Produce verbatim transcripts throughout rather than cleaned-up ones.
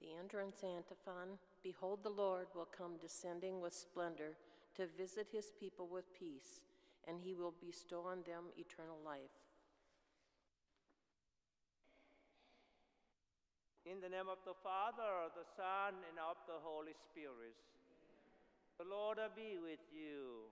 The entrance antiphon, behold, the Lord will come descending with splendor to visit his people with peace, and he will bestow on them eternal life. In the name of the Father, the Son, and of the Holy Spirit. The Lord be with you.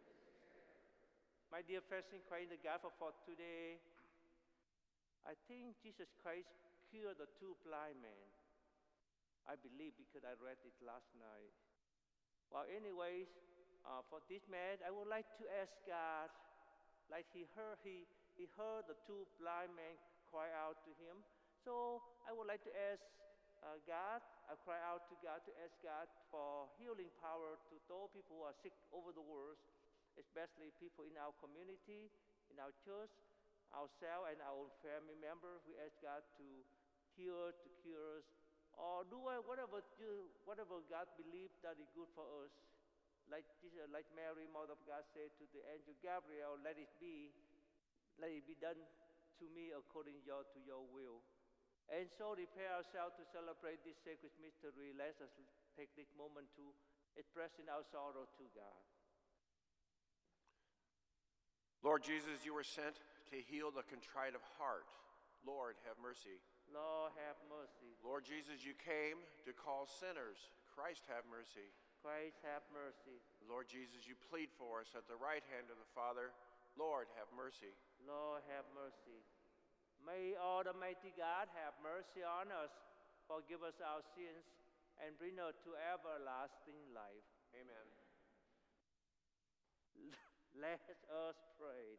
My dear friends in Christ, the gospel for today, I think Jesus Christ cured the two blind men. I believe because I read it last night. Well, anyways, uh, for this man, I would like to ask God, like he heard, he, he heard the two blind men cry out to him. So I would like to ask uh, God, I cry out to God to ask God for healing power to those people who are sick over the world, especially people in our community, in our church, ourselves and our own family members. We ask God to heal, to cure us, or do whatever you, whatever God believes that is good for us. Like Jesus, like Mary, Mother of God, said to the angel Gabriel, "Let it be, let it be done to me according your, to your will." And so prepare ourselves to celebrate this sacred mystery. Let us take this moment to expressing our sorrow to God. Lord Jesus, you were sent to heal the contrite of heart. Lord, have mercy. Lord, have mercy. Lord Jesus, you came to call sinners. Christ, have mercy. Christ, have mercy. Lord Jesus, you plead for us at the right hand of the Father. Lord, have mercy. Lord, have mercy. May Almighty God have mercy on us, forgive us our sins, and bring us to everlasting life. Amen. Let us pray.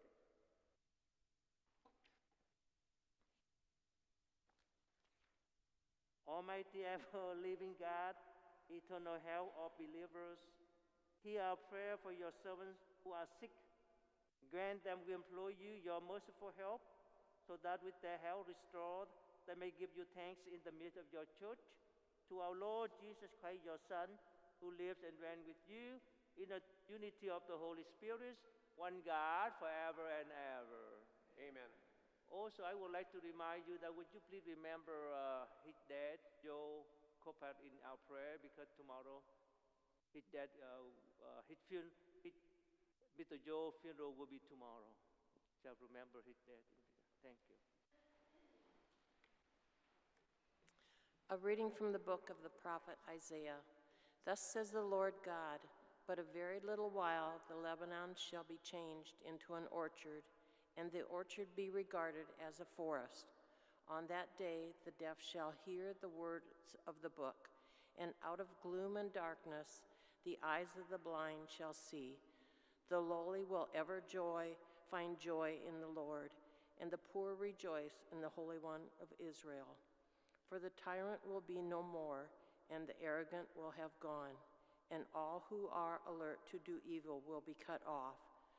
Almighty ever-living God, eternal help of believers, hear our prayer for your servants who are sick. Grant them, we implore you, your merciful help, so that with their health restored, they may give you thanks in the midst of your church. To our Lord Jesus Christ, your Son, who lives and reigns with you in the unity of the Holy Spirit, one God, forever and ever. Amen. Also, I would like to remind you that would you please remember uh, his dad, Joe Copat, in our prayer, because tomorrow his dad, uh, uh, his funeral, Mister Joe's funeral will be tomorrow. So remember his dad. Thank you. A reading from the book of the prophet Isaiah. Thus says the Lord God, but a very little while the Lebanon shall be changed into an orchard, and the orchard be regarded as a forest. On that day the deaf shall hear the words of the book, and out of gloom and darkness the eyes of the blind shall see. The lowly will ever joy, find joy in the Lord, and the poor rejoice in the Holy One of Israel. For the tyrant will be no more, and the arrogant will have gone, and all who are alert to do evil will be cut off.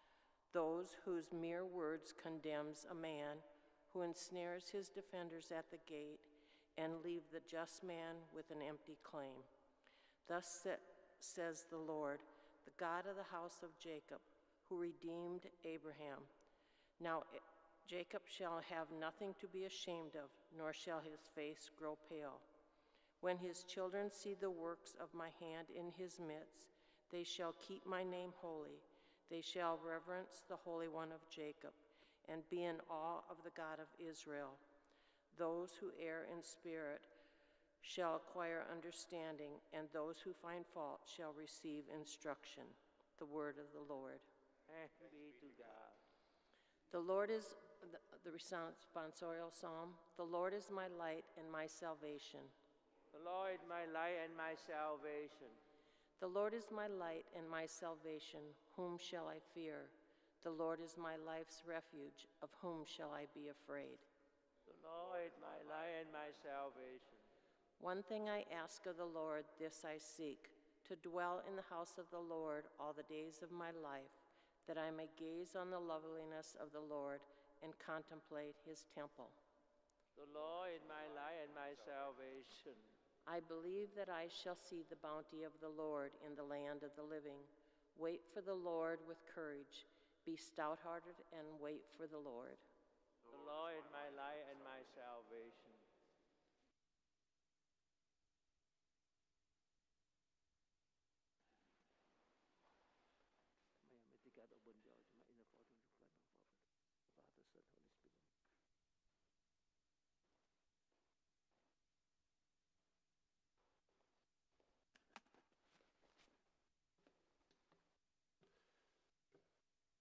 Those whose mere words condemns a man, who ensnares his defenders at the gate, and leave the just man with an empty claim. Thus says the Lord, the God of the house of Jacob, who redeemed Abraham. Now Jacob shall have nothing to be ashamed of, nor shall his face grow pale. When his children see the works of my hand in his midst, they shall keep my name holy. They shall reverence the Holy One of Jacob, and be in awe of the God of Israel. Those who err in spirit shall acquire understanding, and those who find fault shall receive instruction. The word of the Lord. Thanks be to God. The Lord is, the, the responsorial psalm, the Lord is my light and my salvation. The Lord is my light and my salvation. The Lord is my light and my salvation. Whom shall I fear? The Lord is my life's refuge. Of whom shall I be afraid? The Lord is my light and my salvation. One thing I ask of the Lord, this I seek, to dwell in the house of the Lord all the days of my life, that I may gaze on the loveliness of the Lord and contemplate his temple. The Lord is my light and my salvation. I believe that I shall see the bounty of the Lord in the land of the living. Wait for the Lord with courage. Be stout-hearted and wait for the Lord. The Lord is my light and my salvation.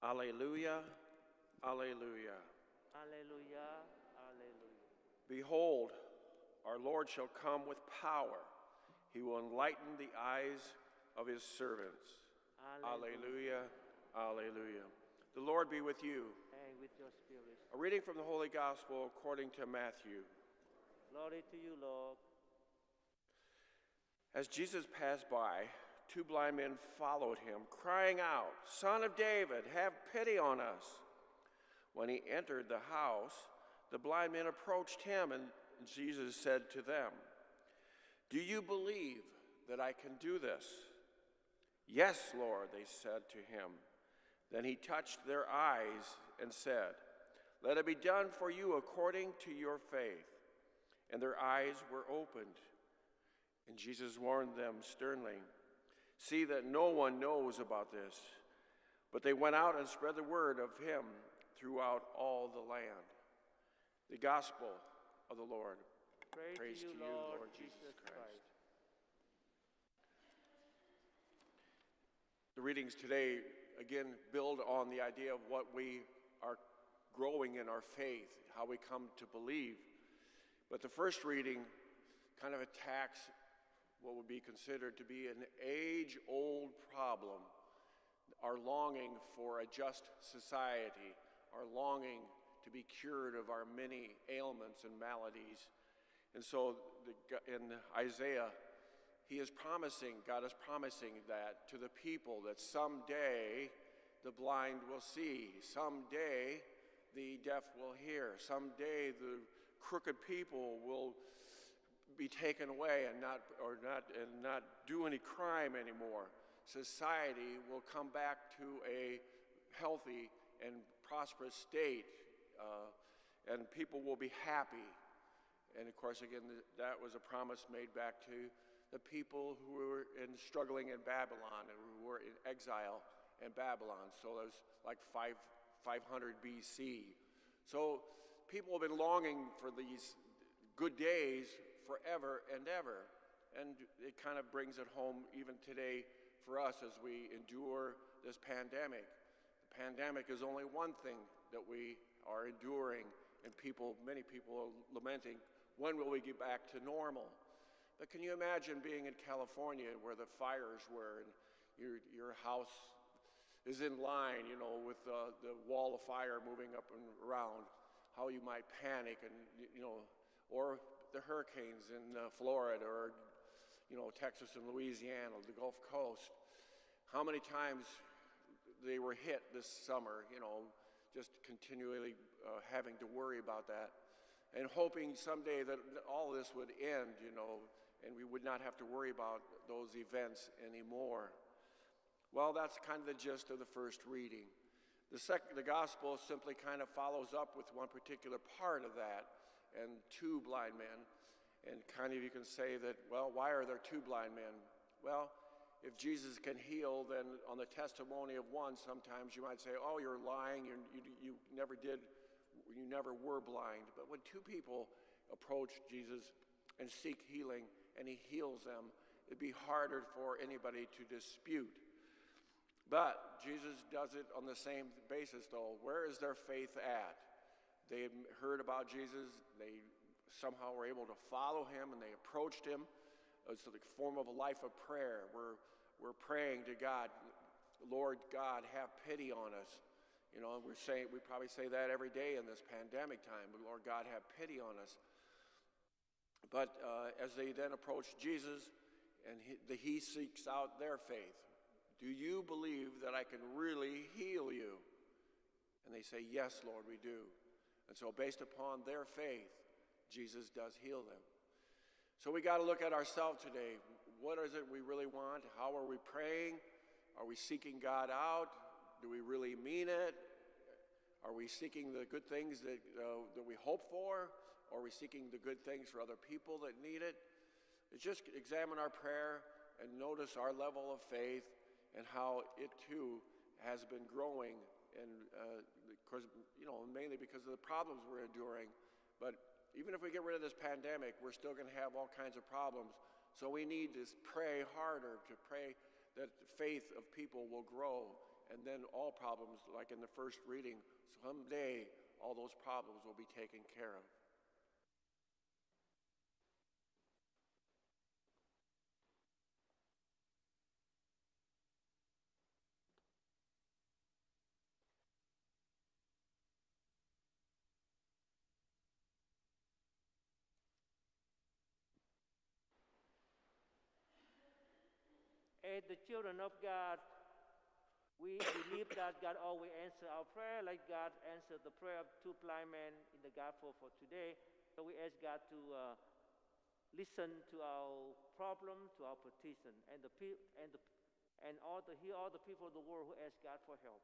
Alleluia, alleluia. Alleluia, alleluia. Behold, our Lord shall come with power. He will enlighten the eyes of his servants. Alleluia, alleluia. The Lord be with you. And with your spirit. A reading from the Holy Gospel according to Matthew. Glory to you, Lord. As Jesus passed by, two blind men followed him, crying out, "Son of David, have pity on us." When he entered the house, the blind men approached him, and Jesus said to them, "Do you believe that I can do this?" "Yes, Lord," they said to him. Then he touched their eyes and said, "Let it be done for you according to your faith." And their eyes were opened. And Jesus warned them sternly, "See that no one knows about this." But they went out and spread the word of him throughout all the land. The Gospel of the Lord. Praise, Praise to you, to you, Lord, Lord Jesus Jesus Christ. Christ. The readings today, again, build on the idea of what we are growing in our faith, how we come to believe. But the first reading kind of attacks what would be considered to be an age-old problem, our longing for a just society, our longing to be cured of our many ailments and maladies. And so the, in Isaiah, he is promising, God is promising that to the people, that someday the blind will see, someday the deaf will hear, someday the crooked people will be taken away and not or not and not do any crime anymore. Society will come back to a healthy and prosperous state, uh, and people will be happy. And of course, again, that was a promise made back to the people who were in struggling in Babylon and who were in exile in Babylon. So it was like five, 500 B C. So people have been longing for these good days forever and ever. And it kind of brings it home even today for us as we endure this pandemic. The pandemic is only one thing that we are enduring, and people, many people are lamenting, when will we get back to normal? But can you imagine being in California where the fires were and your, your house is in line, you know, with uh, the wall of fire moving up and around, how you might panic, and, you know, or the hurricanes in uh, Florida, or, you know, Texas and Louisiana, the Gulf Coast. How many times they were hit this summer, you know, just continually uh, having to worry about that, and hoping someday that all this would end, you know, and we would not have to worry about those events anymore. Well, that's kind of the gist of the first reading. The second, the gospel simply kind of follows up with one particular part of that, and two blind men. And kind of you can say that, well, why are there two blind men? Well, if Jesus can heal, then on the testimony of one, sometimes you might say, oh, you're lying, you're, you, you never did, you never were blind. But when two people approach Jesus and seek healing, and he heals them, it'd be harder for anybody to dispute. But Jesus does it on the same basis, though. Where is their faith at? They had heard about Jesus, they somehow were able to follow him, and they approached him. It's a form of a life of prayer. We're, we're praying to God, Lord God, have pity on us. You know, we're saying, we probably say that every day in this pandemic time, but Lord God, have pity on us. But uh, as they then approach Jesus, and he, the, he seeks out their faith. Do you believe that I can really heal you? And they say, yes, Lord, we do. And so based upon their faith, Jesus does heal them. So we got to look at ourselves today. What is it we really want? How are we praying? Are we seeking God out? Do we really mean it? Are we seeking the good things that, uh, that we hope for? Or are we seeking the good things for other people that need it? It's just examine our prayer and notice our level of faith and how it too has been growing. And uh, because, you know, mainly because of the problems we're enduring. But even if we get rid of this pandemic, we're still going to have all kinds of problems. So we need to pray harder, to pray that the faith of people will grow and then all problems, like in the first reading, someday all those problems will be taken care of. As the children of God, we believe that God always answers our prayer, like God answered the prayer of two blind men in the gospel for today. So we ask God to uh, listen to our problem, to our petition, and the pe- and the and all the hear all the people of the world who ask God for help.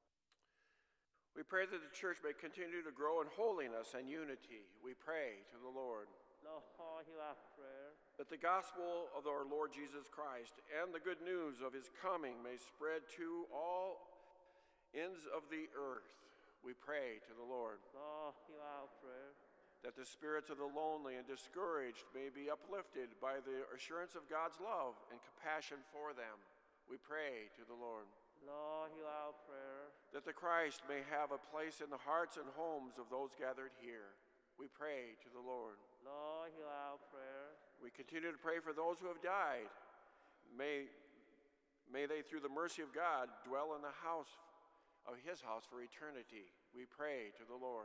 We pray that the church may continue to grow in holiness and unity. We pray to the Lord. Lord, hear our prayer. That the gospel of our Lord Jesus Christ and the good news of his coming may spread to all ends of the earth. We pray to the Lord. Lord, hear our prayer. That the spirits of the lonely and discouraged may be uplifted by the assurance of God's love and compassion for them. We pray to the Lord. Lord, hear our prayer. That the Christ may have a place in the hearts and homes of those gathered here. We pray to the Lord. Lord, hear our prayer. We continue to pray for those who have died. May, may they, through the mercy of God, dwell in the house of his house for eternity. We pray to the Lord.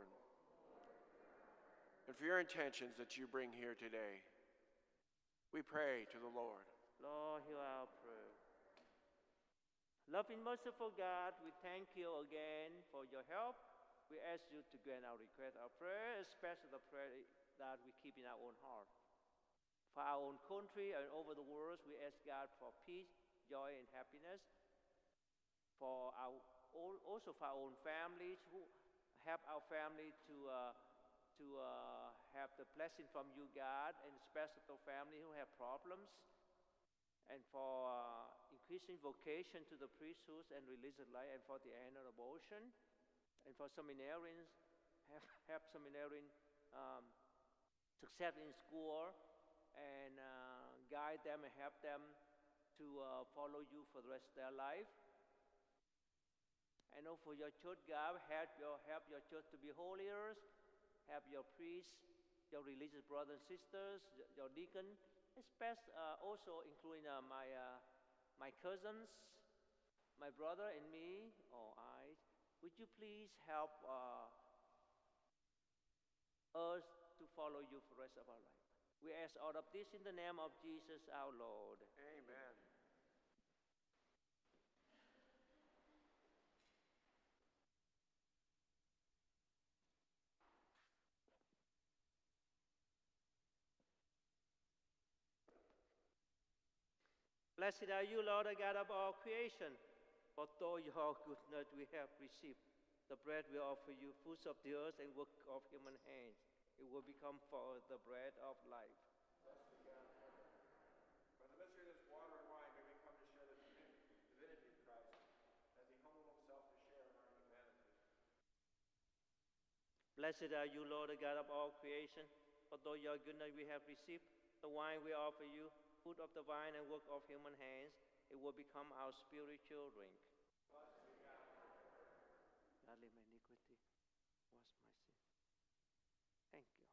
And for your intentions that you bring here today, we pray to the Lord. Lord, hear our prayer. Loving, merciful God, we thank you again for your help. We ask you to grant our request, our prayer, especially the prayer that we keep in our own heart. For our own country and over the world, we ask God for peace, joy, and happiness. For our also for our own families, who help our family to uh, to uh, have the blessing from you, God, and especially the family who have problems. And for uh, increasing vocation to the priesthood and religious life, and for the end of abortion, and for seminarians, have, have seminarian um, success in school, and uh, guide them and help them to uh, follow you for the rest of their life. And also for your church, God, help your, help your church to be holier, help your priests, your religious brothers and sisters, your deacon, especially uh, also including uh, my uh, my cousins, my brother and me, or I. Would you please help uh, us to follow you for the rest of our life? We ask all of this in the name of Jesus our Lord. Amen. Blessed are you, Lord, the God of all creation. For through your goodness we have received the bread we offer you, fruits of the earth and work of human hands. It will become for the bread of life. By the mystery of this water and wine, may we come to share the divinity of Christ as he humbled himself to share in our humanity. Blessed are you, Lord, the God of all creation. For through your goodness we have received the wine we offer you, fruit of the vine and work of human hands. It will become our spiritual drink. God, leave my iniquity, wash my sin. Thank you.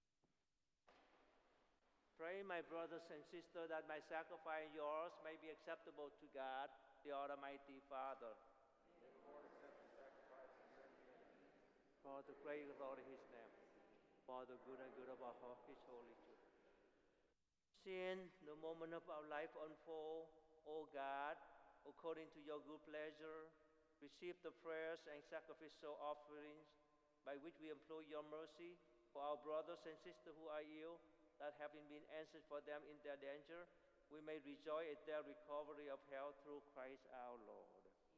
Pray, my brothers and sisters, that my sacrifice and yours may be acceptable to God, the Almighty Father. For the great glory of his name, for the good and good of our heart, his holy church. Seeing the moment of our life unfold, O God, according to your good pleasure, receive the prayers and sacrificial offerings by which we implore your mercy for our brothers and sisters who are ill, that having been answered for them in their danger, we may rejoice at their recovery of health through Christ our Lord.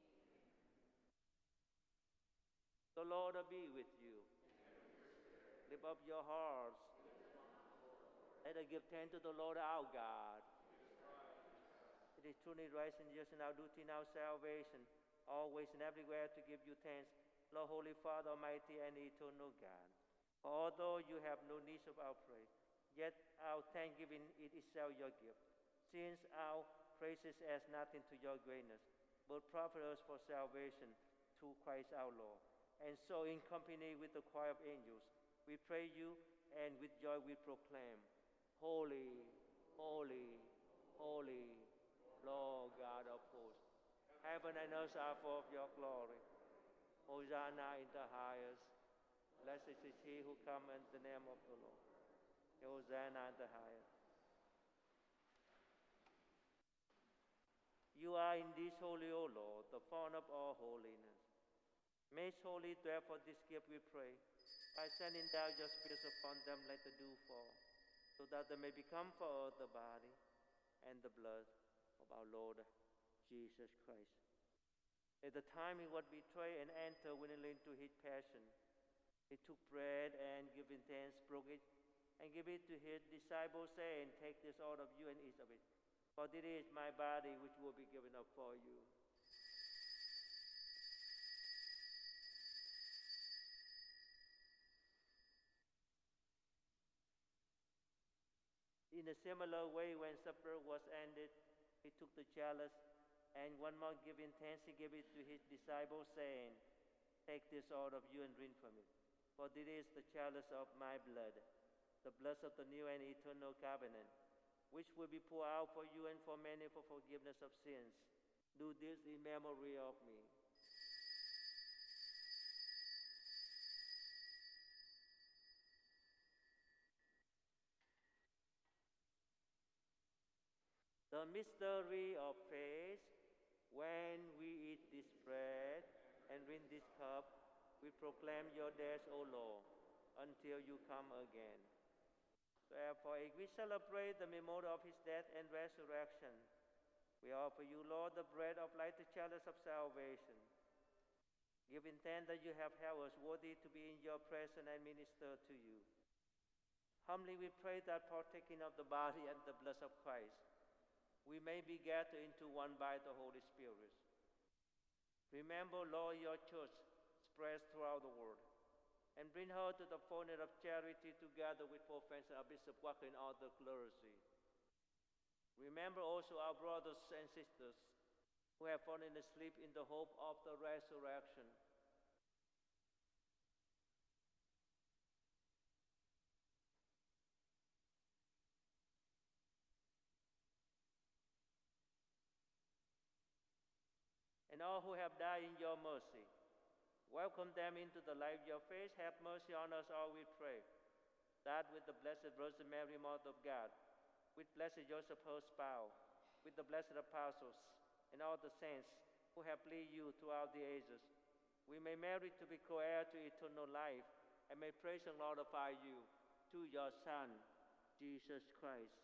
The Lord be with you. Lift up your hearts. Let us give thanks to the Lord our God. It is truly right and just in our duty and our salvation, always and everywhere to give you thanks, Lord, Holy Father, Almighty and eternal God. For although you have no needs of our praise, yet our thanksgiving is itself your gift, since our praises adds nothing to your greatness. but profit us for salvation through Christ our Lord. And so, in company with the choir of angels, we praise you, and with joy we proclaim, Holy, holy, holy, Lord God of hosts. Heaven and earth are full of your glory. Hosanna in the highest. Blessed is he who comes in the name of the Lord. Hosanna in the highest. You are indeed holy, O Lord, the fount of all holiness. Make holy, therefore, this gift, we pray, by sending down your Spirit upon them like the dew fall, so that they may become for us the body and the blood of our Lord Jesus Christ. At the time he was betrayed and entered willingly into his passion, he took bread and, giving thanks, broke it and gave it to his disciples, saying, Take this, all of you, and eat of it, for this is my body which will be given up for you. In a similar way, when supper was ended, he took the chalice, and one more giving thanks, he gave it to his disciples, saying, Take this, all of you, and drink from it, for this is the chalice of my blood, the blood of the new and eternal covenant, which will be poured out for you and for many for forgiveness of sins. Do this in memory of me. The mystery of faith. When we eat this bread and drink this cup, we proclaim your death, O Lord, until you come again. Therefore, as we celebrate the memorial of his death and resurrection, we offer you, Lord, the bread of life, the chalice of salvation. Giving thanks that you have held us worthy to be in your presence and minister to you. Humbly we pray that, partaking of the body and the blood of Christ, we may be gathered into one by the Holy Spirit. Remember, Lord, your church spread throughout the world, and bring her to the fullness of charity together with Pope Francis, our Bishop Walker, and all the clergy. Remember also our brothers and sisters who have fallen asleep in the hope of the resurrection. And all who have died in your mercy, welcome them into the life of your faith. Have mercy on us all, we pray, that with the Blessed Virgin Mary, Mother of God, with blessed Joseph, her spouse, with the blessed apostles, and all the saints who have pleased you throughout the ages, we may merit to be co-heir to eternal life, and may praise and glorify you through your Son, Jesus Christ.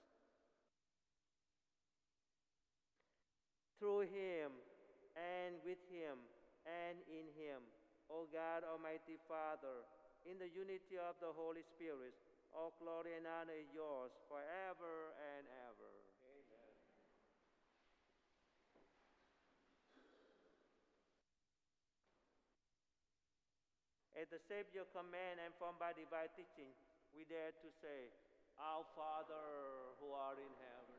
Through him, and with him, and in him, O God, Almighty Father, in the unity of the Holy Spirit, all glory and honor is yours forever and ever. Amen. At the Savior command and from by divine teaching, we dare to say, Our Father who art in heaven,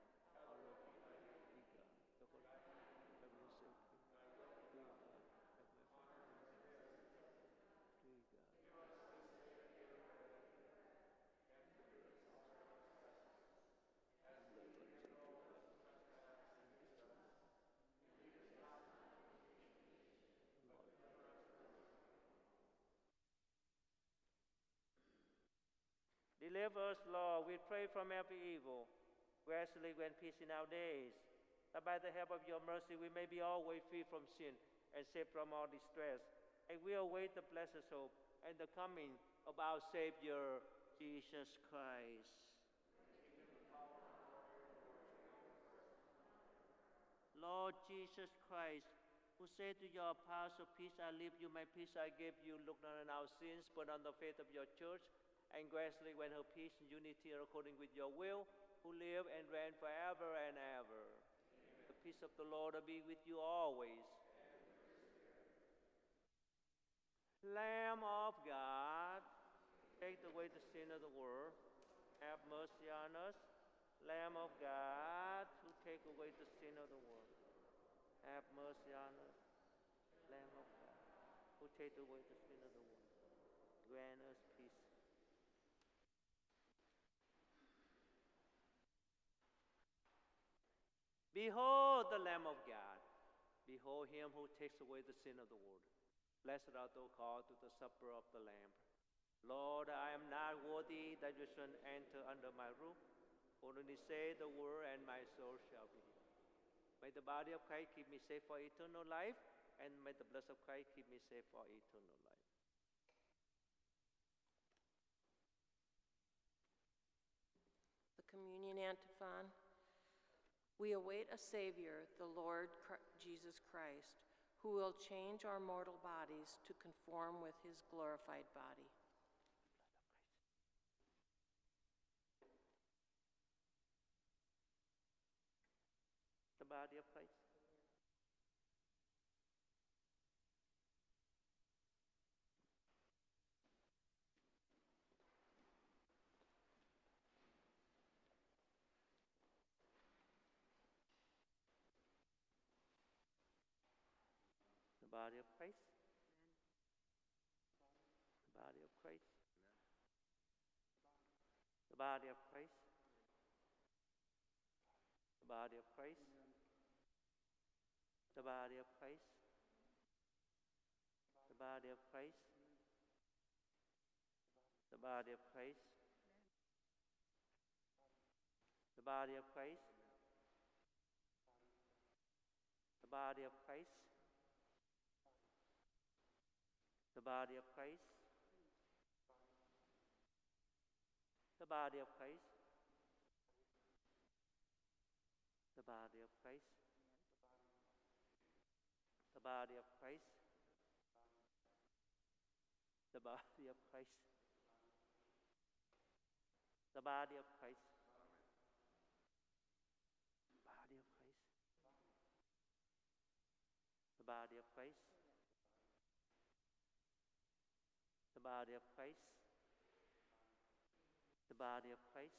deliver us, Lord, we pray, from every evil. Graciously grant peace in our days, that by the help of your mercy we may be always free from sin and safe from all distress. And we await the blessed hope and the coming of our Savior, Jesus Christ. Lord Jesus Christ, who said to your apostle, Peace I leave you, my peace I give you, look not on our sins, but on the faith of your church, and graciously grant her peace and unity according with your will, who live and reign forever and ever. Amen. The peace of the Lord be with you always. Lamb of God, take away the sin of the world, have mercy on us. Lamb of God, who take away the sin of the world, Have mercy on us, Lamb of God, who take away the sin of the world. Grant us peace. Behold the Lamb of God. Behold him who takes away the sin of the world. Blessed art thou called to the supper of the Lamb. Lord, I am not worthy that you should enter under my roof. Only say the word, and my soul shall be healed. May the body of Christ keep me safe for eternal life, and may the blood of Christ keep me safe for eternal life. The communion antiphon. We await a Savior, the Lord Jesus Christ, who will change our mortal bodies to conform with his glorified body. The body of Christ. The body of Christ. The body of Christ. The body of Christ. The body of Christ. The body of Christ. The body of Christ. The body of Christ. The body of Christ. The body of Christ. The body of Christ. The body of Christ. The body of Christ. The body of Christ. The body of Christ. The body of Christ. Body of Christ. The body of Christ. The body of Christ. The body of Christ.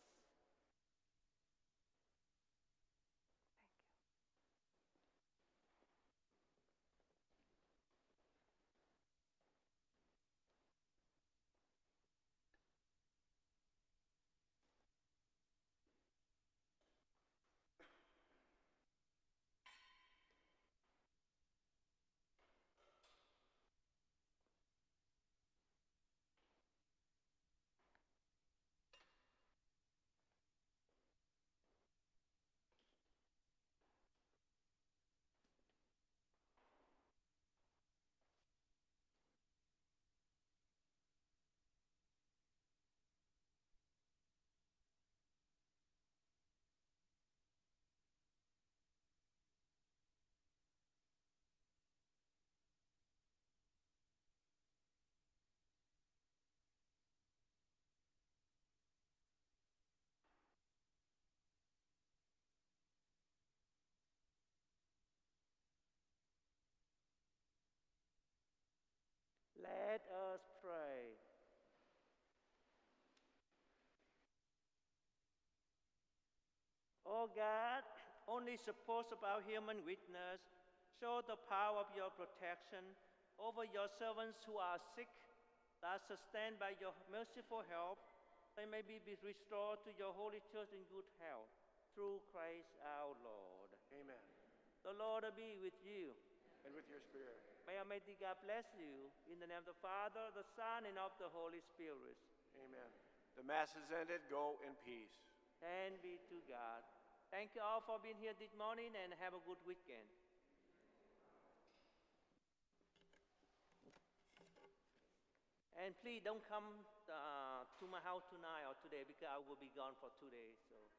Let us pray. O God, only suppose of our human weakness, show the power of your protection over your servants who are sick, that sustained by your merciful help, they may be restored to your holy church in good health, through Christ our Lord. Amen. The Lord be with you. And with your spirit. May Almighty God bless you, in the name of the Father, the Son, and of the Holy Spirit. Amen. The Mass is ended. Go in peace. Thanks be to God. Thank you all for being here this morning, and have a good weekend. And please don't come uh, to my house tonight or today, because I will be gone for two days. So.